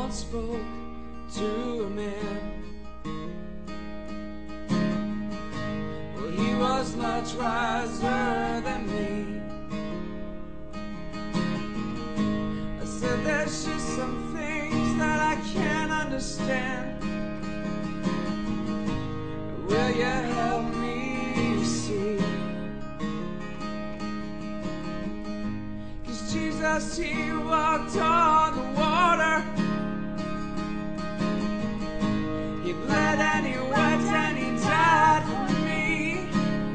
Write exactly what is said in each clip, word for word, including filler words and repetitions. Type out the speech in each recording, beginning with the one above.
once spoke to a man. Well, he was much wiser than me. I said, there's just some things that I can't understand. Will you help me see? 'Cause Jesus, he walked on the water. He bled and he wept and he died for me.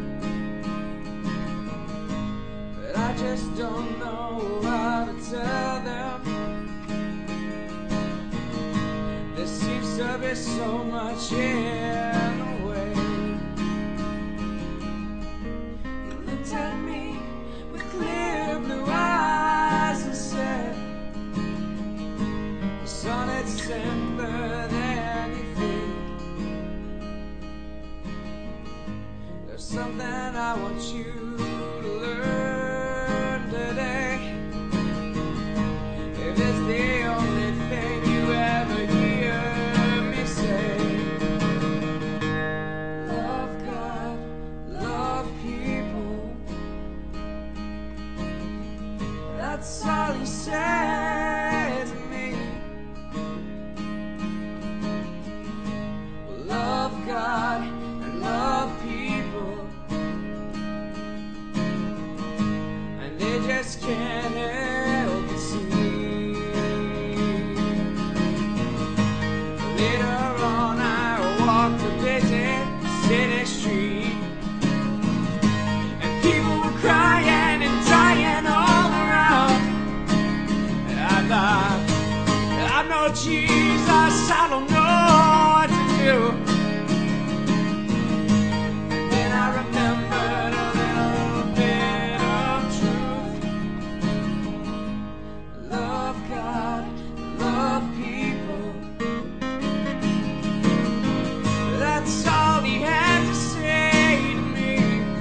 But I just don't know how to tell them. There seems to be so much in the way. He looked at me with clear blue eyes and said, son, it's simpler than you think. There's something I want you to learn today. If it's the only thing you ever hear me say, love God, love people. That's all he said to me. Love God and love people, and they just can't help but see. Later on I walked a busy city street, and people were crying and dying all around. And I thought, I know Jesus, I don't know what to do. And then I remembered a little bit of truth. Love God, love people. That's all he had to say to me.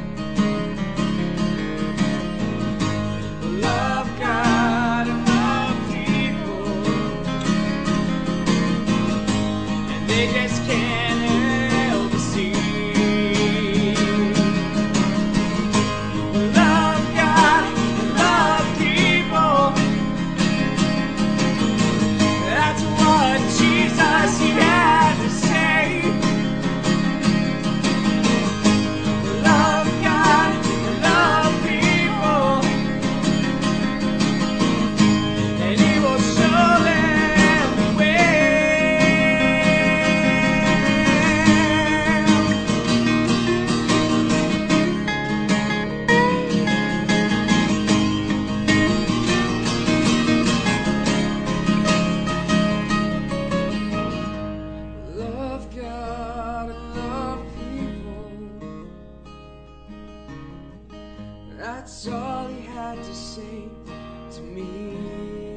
Love God and love people, and they just can't help but see. Love God and love people. That's what Jesus, he had to say. Love God and love people, and he will show them the way. Love God and love people. That's all he had to say to me.